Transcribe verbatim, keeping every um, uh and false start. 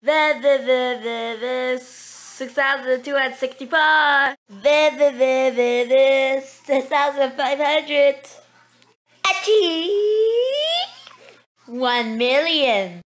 The, the, the, the, the, six thousand two hundred sixty-four. The, the, the, the, the, six thousand five hundred. Achieve! One million.